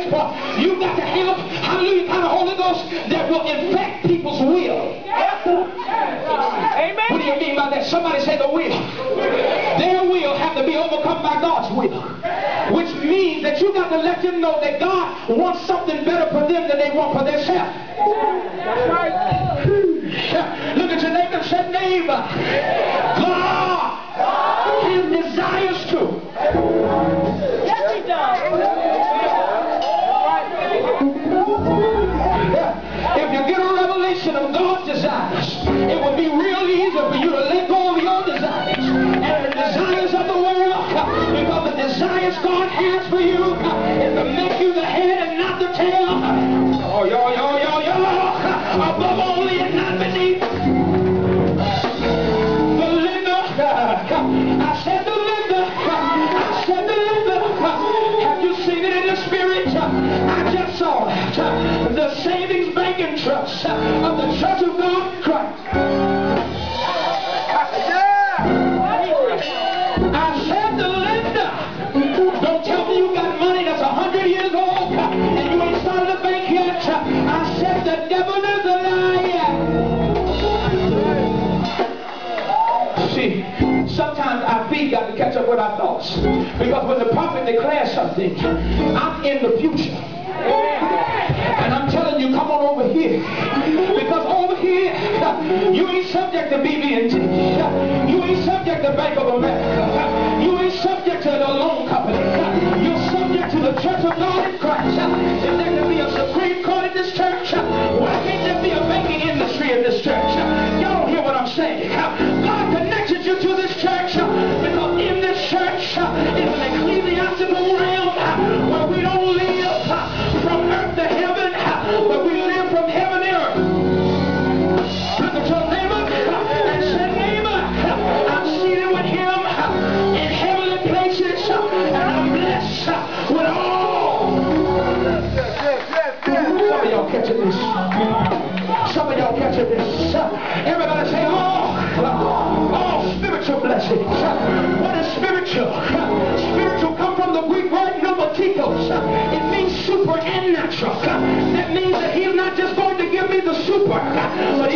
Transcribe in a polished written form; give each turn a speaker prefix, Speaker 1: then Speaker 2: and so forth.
Speaker 1: marriage, you got to have, hallelujah, kind of Holy Ghost that will infect people's will. Amen. What do you mean by that? Somebody say the will. Their will have to be overcome by God's will. Which means that you got to let them know that God wants something better for them than they want for themselves. That's right. Look at your neighbor and say, neighbor, God has desires too. Yes, he does. If you get a revelation of God's desires, it will be real easy for you to let go of your desires and the desires of the world, because the desires God has for you is to make you the head and not the tail. Oh, yo, above only and not beneath. Belinda, I said Belinda, have you seen it in the spirit? I just saw it. The savings banking trust of the Church of God in Christ. I said to Linda, don't tell me you got money that's 100 years old and you ain't started a bank yet. I said the devil is a liar. See, sometimes our feet got to catch up with our thoughts. Because when the prophet declares something, I'm in the future. And I'm telling you, come on over here. Because over here, you ain't subject to BB&T. You ain't subject to Bank of America. You ain't subject to the loan company. You're subject to the Church of God in Christ. If there can be a Supreme Court in this church, why can't there be a banking industry in this church? Y'all don't hear what I'm saying. God connected you to this church because in this church is an ecclesiastical realm where we don't live from earth to heaven, but we live from heaven to earth. Look at your neighbor and say, neighbor, I'm seated with him in heavenly places, and I'm blessed with all. Some of y'all catching this. Some of y'all catching this. Everybody say, all spiritual blessings. What is spiritual? Spiritual come from the Greek word pneumatikos. It means super and natural. That means that he's not just going to give me the super, but